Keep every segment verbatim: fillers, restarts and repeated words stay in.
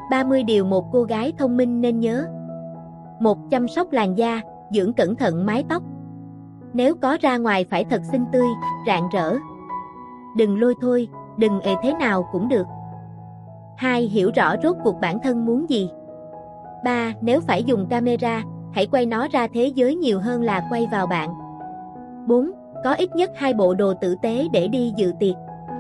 ba mươi điều một cô gái thông minh nên nhớ. một. Chăm sóc làn da, dưỡng cẩn thận mái tóc. Nếu có ra ngoài phải thật xinh tươi, rạng rỡ. Đừng lôi thôi, đừng ề thế nào cũng được. hai. Hiểu rõ rốt cuộc bản thân muốn gì. ba. Nếu phải dùng camera, hãy quay nó ra thế giới nhiều hơn là quay vào bạn. bốn. Có ít nhất hai bộ đồ tử tế để đi dự tiệc.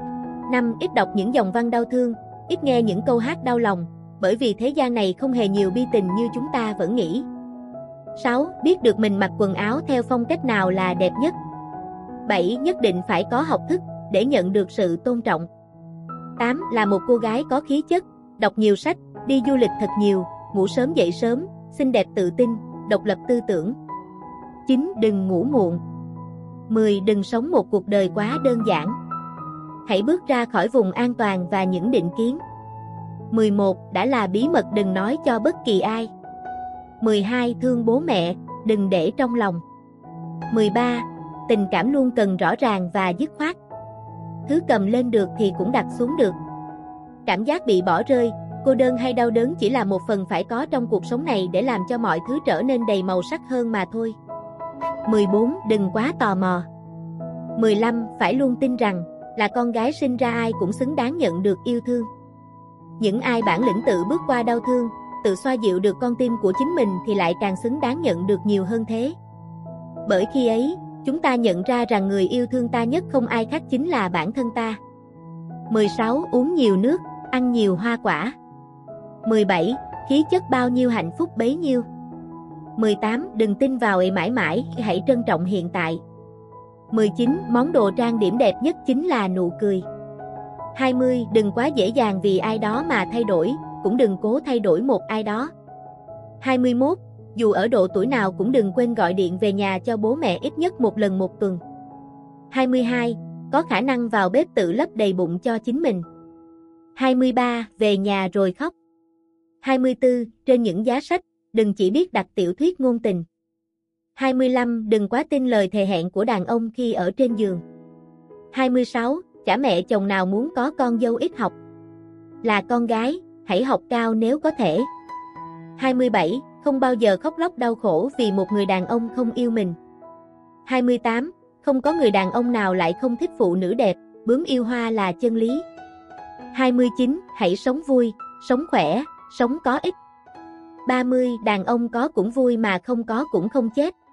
năm. Ít đọc những dòng văn đau thương, ít nghe những câu hát đau lòng, bởi vì thế gian này không hề nhiều bi tình như chúng ta vẫn nghĩ. sáu. Biết được mình mặc quần áo theo phong cách nào là đẹp nhất. bảy. Nhất định phải có học thức để nhận được sự tôn trọng. tám. Là một cô gái có khí chất, đọc nhiều sách, đi du lịch thật nhiều, ngủ sớm dậy sớm, xinh đẹp tự tin, độc lập tư tưởng. chín. Đừng ngủ muộn. mười. Đừng sống một cuộc đời quá đơn giản. Hãy bước ra khỏi vùng an toàn và những định kiến. mười một. Đã là bí mật đừng nói cho bất kỳ ai. mười hai. Thương bố mẹ, đừng để trong lòng. mười ba. Tình cảm luôn cần rõ ràng và dứt khoát. Thứ cầm lên được thì cũng đặt xuống được. Cảm giác bị bỏ rơi, cô đơn hay đau đớn chỉ là một phần phải có trong cuộc sống này để làm cho mọi thứ trở nên đầy màu sắc hơn mà thôi. mười bốn. Đừng quá tò mò. mười lăm. Phải luôn tin rằng, là con gái sinh ra ai cũng xứng đáng nhận được yêu thương. Những ai bản lĩnh tự bước qua đau thương, tự xoa dịu được con tim của chính mình thì lại càng xứng đáng nhận được nhiều hơn thế. Bởi khi ấy, chúng ta nhận ra rằng người yêu thương ta nhất không ai khác chính là bản thân ta. mười sáu. Uống nhiều nước, ăn nhiều hoa quả. mười bảy. Khí chất bao nhiêu hạnh phúc bấy nhiêu. mười tám. Đừng tin vào ỷ mãi mãi, hãy trân trọng hiện tại. mười chín. Món đồ trang điểm đẹp nhất chính là nụ cười. hai mươi. Đừng quá dễ dàng vì ai đó mà thay đổi, cũng đừng cố thay đổi một ai đó. hai mươi mốt. Dù ở độ tuổi nào cũng đừng quên gọi điện về nhà cho bố mẹ ít nhất một lần một tuần. hai mươi hai. Có khả năng vào bếp tự lấp đầy bụng cho chính mình. hai mươi ba. Về nhà rồi khóc. hai mươi tư. Trên những giá sách, đừng chỉ biết đặt tiểu thuyết ngôn tình. hai mươi lăm. Đừng quá tin lời thề hẹn của đàn ông khi ở trên giường. hai mươi sáu. Chả mẹ chồng nào muốn có con dâu ít học. Là con gái, hãy học cao nếu có thể. hai mươi bảy. Không bao giờ khóc lóc đau khổ vì một người đàn ông không yêu mình. hai mươi tám. Không có người đàn ông nào lại không thích phụ nữ đẹp, bướm yêu hoa là chân lý. hai mươi chín. Hãy sống vui, sống khỏe, sống có ích. ba mươi. Đàn ông có cũng vui mà không có cũng không chết.